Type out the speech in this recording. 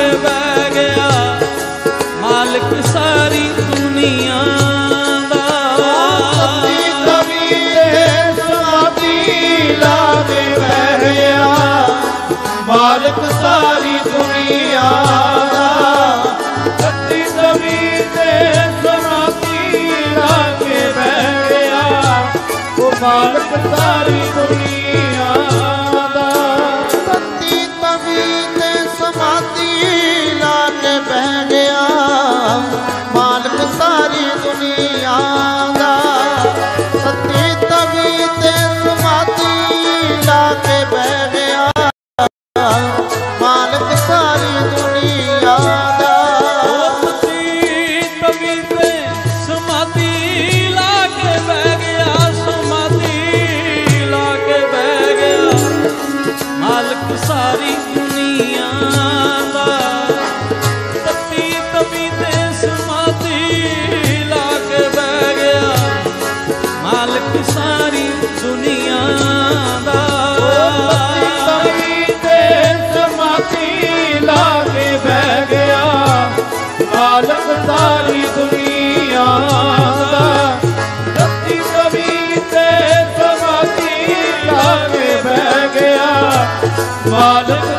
के बह गया मालिक सारी दुनिया दा। तवी ते समाधि ला के बह गया मालिक सारी दुनिया दा। तवी ते समाधि ला के बह गया वो मालिक सारी दुनिया दा। तवी ते समाधि ला के बह गया मालिक सारी दुनिया दा। सती तवी ते समाधि ला के बह गया मालिक सारी दुनिया दा। सती तवी ते समाधि ला के बह गया, समाधि ला के बह गया मालिक सारी दुनिया दा। सती तवी ते समाधि ला के बह गया मालिक सारी दुनिया दा। तवी ते समाधि ला के बह गया मालिक सारी दुनिया दा। सती तवी ते समाधि ला के बह गया मालिक